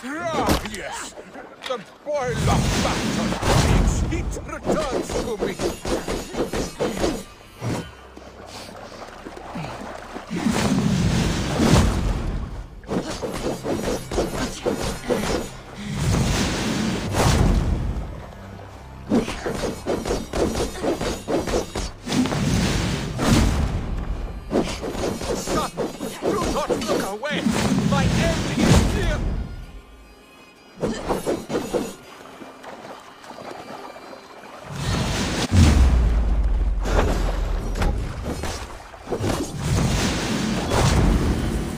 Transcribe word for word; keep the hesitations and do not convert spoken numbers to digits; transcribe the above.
Ah, yes! The boil of battle! Its heat returns to me! Son, do not look away! My end is near!